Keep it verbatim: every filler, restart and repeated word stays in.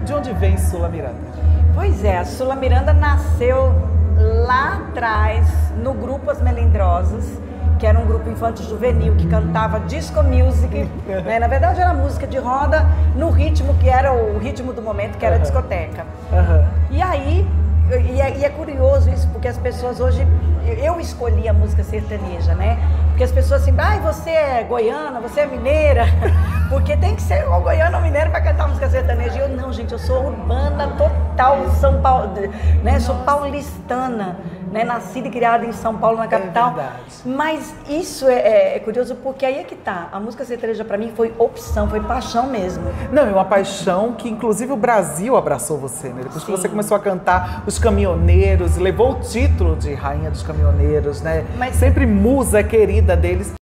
De onde vem Sula Miranda? Pois é, a Sula Miranda nasceu lá atrás, no grupo As Melindrosas, que era um grupo infanto-juvenil que cantava disco music, né? Na verdade era música de roda no ritmo que era o ritmo do momento, que era a discoteca. Uhum. E aí, e é, e é curioso isso, porque as pessoas hoje, eu escolhi a música sertaneja, né? Porque as pessoas assim, ai, ah, você é goiana, você é mineira, porque tem que ser ou goiano ou mineiro para cantar música sertaneja. E eu, não, gente, eu sou urbana total, São Paulo, né? Sou paulistana, né? Nascida e criada em São Paulo, na capital. É verdade. Mas isso é, é, é curioso, porque aí é que tá. A música sertaneja para mim foi opção, foi paixão mesmo. Não, é uma paixão que inclusive o Brasil abraçou você, né? Depois Sim. que você começou a cantar Os Caminhoneiros, levou o título de Rainha dos Caminhoneiros, né? Mas sempre musa querida deles.